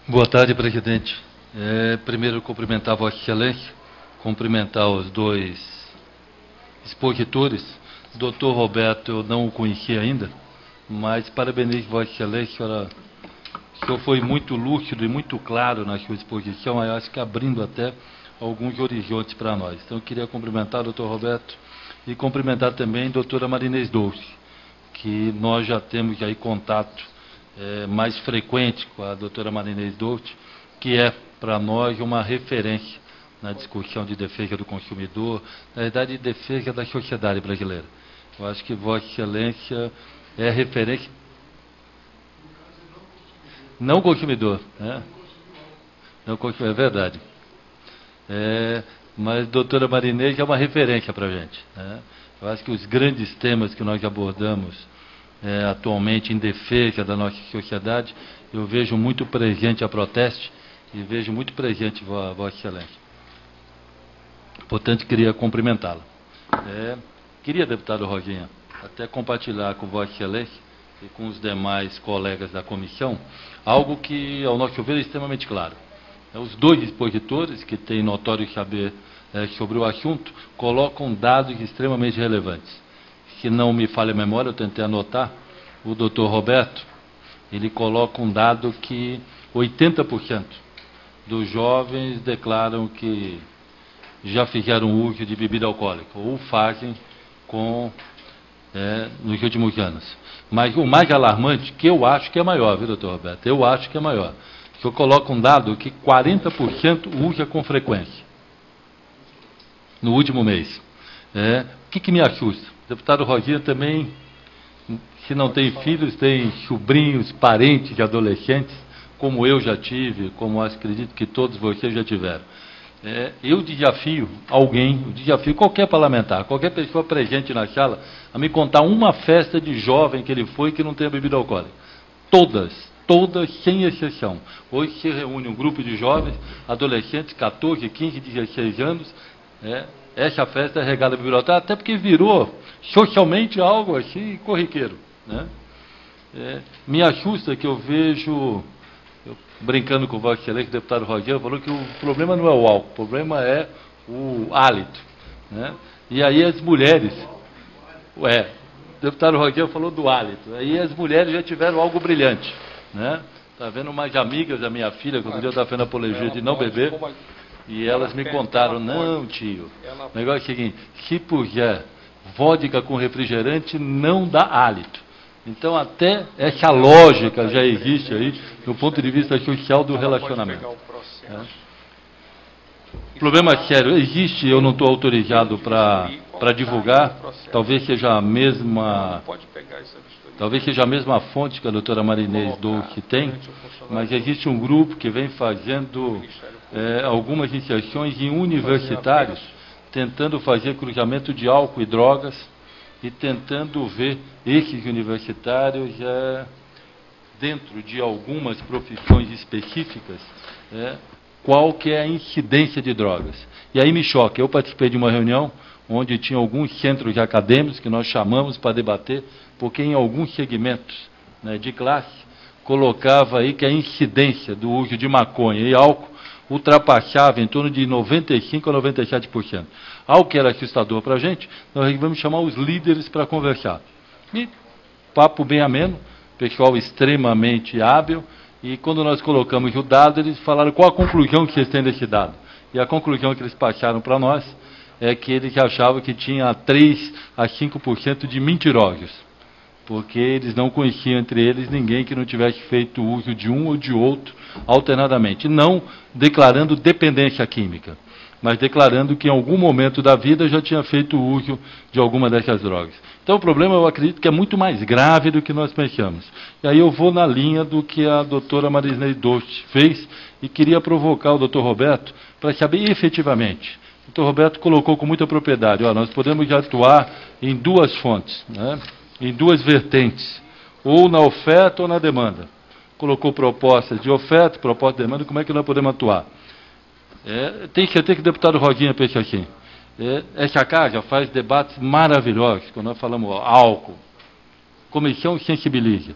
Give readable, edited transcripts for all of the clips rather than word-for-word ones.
Boa tarde, presidente. Primeiro, cumprimentar a Vossa Excelência, cumprimentar os dois expositores. O doutor Roberto, eu não o conheci ainda, mas parabenizo Vossa Excelência. O senhor foi muito lúcido e muito claro na sua exposição, eu acho que abrindo até alguns horizontes para nós. Então, eu queria cumprimentar o doutor Roberto e cumprimentar também a doutora Marinês Dolce, que nós já temos aí contato mais frequente com a doutora Marinês Dolce, que é, para nós, uma referência na discussão de defesa do consumidor, na verdade, de defesa da sociedade brasileira. Eu acho que Vossa Excelência é referência. Não consumidor, né? Não consumidor, é verdade. Mas a doutora Marinês é uma referência para a gente, né? Eu acho que os grandes temas que nós abordamos atualmente em defesa da nossa sociedade, eu vejo muito presente a Proteste e vejo muito presente Vossa Excelência. Portanto, queria cumprimentá-la. Queria, deputado Roginha, até compartilhar com Vossa Excelência e com os demais colegas da comissão, algo que, ao nosso ver, é extremamente claro. Os dois expositores, que têm notório saber sobre o assunto, colocam dados extremamente relevantes. Se não me falha a memória, eu tentei anotar, o doutor Roberto, ele coloca um dado que 80% dos jovens declaram que já fizeram uso de bebida alcoólica, ou fazem nos últimos anos. Mas o mais alarmante, que eu acho que é maior, viu, doutor Roberto? Eu acho que é maior. O senhor coloca um dado que 40% usa com frequência, no último mês. O que me assusta? O deputado Roginha também, se não tem filhos, tem sobrinhos, parentes, adolescentes, como eu já tive, como acredito que todos vocês já tiveram. Eu desafio qualquer parlamentar, qualquer pessoa presente na sala, a me contar uma festa de jovem que ele foi que não tenha bebida alcoólica. Todas, sem exceção. Hoje se reúne um grupo de jovens, adolescentes, 14, 15, 16 anos, essa festa é regada a bebida alcoólica, até porque virou socialmente algo assim corriqueiro, né? Me assusta que eu vejo, brincando com o Vossa Excelência, o deputado Rogério falou que o problema não é o álcool, o problema é o hálito, né? E aí as mulheres, o deputado Rogério falou do hálito, aí as mulheres já tiveram algo brilhante, né? Está vendo umas amigas da minha filha, que outro dia eu estava fazendo apologia de não beber, e elas me contaram, não, tio, o negócio é o seguinte, se puser vodka com refrigerante, não dá hálito. Então, até essa lógica já existe aí, do ponto de vista social do relacionamento. Problema sério, existe, eu não estou autorizado para divulgar, talvez seja a mesma fonte que a doutora Marinês Dolce tem, mas existe um grupo que vem fazendo algumas inserções em universitários, tentando fazer cruzamento de álcool e drogas e tentando ver esses universitários dentro de algumas profissões específicas, qual que é a incidência de drogas. E aí me choca, eu participei de uma reunião onde tinha alguns centros acadêmicos que nós chamamos para debater, porque em alguns segmentos de classe colocava aí que a incidência do uso de maconha e álcool ultrapassava em torno de 95% a 97%. Algo que era assustador para a gente, nós vamos chamar os líderes para conversar. E papo bem ameno, pessoal extremamente hábil, e quando nós colocamos o dado, eles falaram qual a conclusão que vocês têm desse dado. E a conclusão que eles passaram para nós é que eles achavam que tinha 3 a 5% de mentirosos, porque eles não conheciam entre eles ninguém que não tivesse feito uso de um ou de outro alternadamente, não declarando dependência química, mas declarando que em algum momento da vida já tinha feito uso de alguma dessas drogas. Então o problema, eu acredito, que é muito mais grave do que nós pensamos. E aí eu vou na linha do que a doutora Marinês Dolce fez e queria provocar o doutor Roberto para saber efetivamente. O doutor Roberto colocou com muita propriedade, nós podemos atuar em duas fontes, em duas vertentes, ou na oferta ou na demanda. Colocou propostas de oferta, propostas de demanda, como é que nós podemos atuar? Tem que ter que o deputado Roginha pense assim. Essa casa faz debates maravilhosos, quando nós falamos álcool, comissão sensibiliza.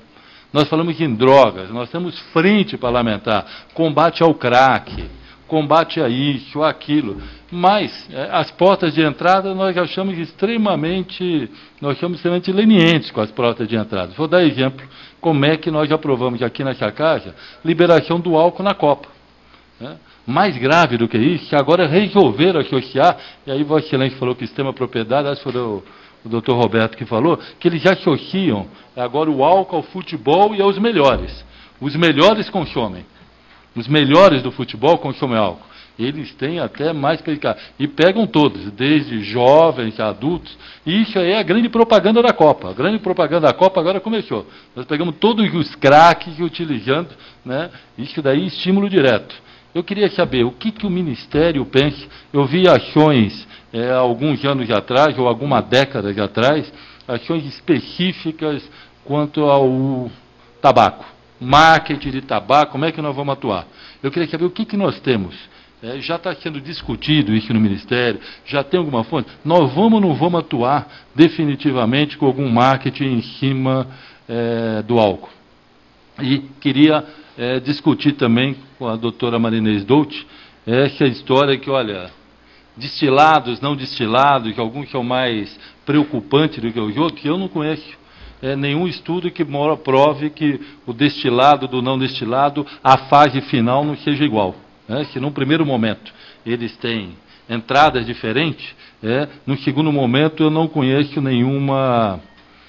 nós falamos em drogas, nós temos frente parlamentar, combate ao crack, combate a isso, aquilo, mas as portas de entrada nós achamos extremamente lenientes com as portas de entrada. Vou dar exemplo, como é que nós aprovamos aqui nessa casa, liberação do álcool na Copa. Né? Mais grave do que isso, que agora resolveram associar, e aí Vossa Excelência falou que sistema propriedade, acho que foi o doutor Roberto que falou, que eles associam agora o álcool ao futebol e aos melhores. Os melhores consomem. Os melhores do futebol consomem álcool. Eles têm até mais que... E pegam todos, desde jovens, adultos. E isso aí é a grande propaganda da Copa. A grande propaganda da Copa agora começou. Nós pegamos todos os craques utilizando, né? Isso daí é estímulo direto. Eu queria saber o que o Ministério pensa. Eu vi ações alguns anos atrás, ou alguma década atrás, ações específicas quanto ao tabaco. Marketing de tabaco, como é que nós vamos atuar? Eu queria saber o que nós temos. Já está sendo discutido isso no Ministério, já tem alguma fonte? Nós vamos ou não vamos atuar definitivamente com algum marketing em cima do álcool? E queria discutir também com a doutora Marinês Douti essa história que, olha, destilados, não destilados, que alguns são mais preocupantes do que os outros, eu não conheço nenhum estudo que prove que o destilado do não destilado, a fase final não seja igual. Se num primeiro momento eles têm entradas diferentes, no segundo momento eu não conheço nenhuma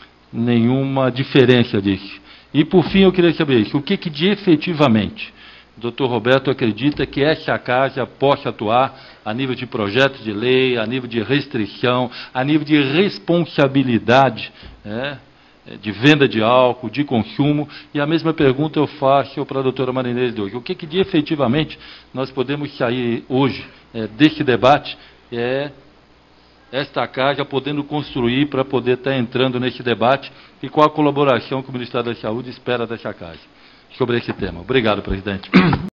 diferença disso. E por fim eu queria saber isso, o que de efetivamente o doutor Roberto acredita que essa casa possa atuar a nível de projeto de lei, a nível de restrição, a nível de responsabilidade, de venda de álcool, de consumo, e a mesma pergunta eu faço para a doutora Marinês de hoje. O que de efetivamente nós podemos sair hoje desse debate, esta casa podendo construir para poder estar entrando nesse debate, e qual a colaboração que o Ministério da Saúde espera dessa casa sobre esse tema. Obrigado, presidente.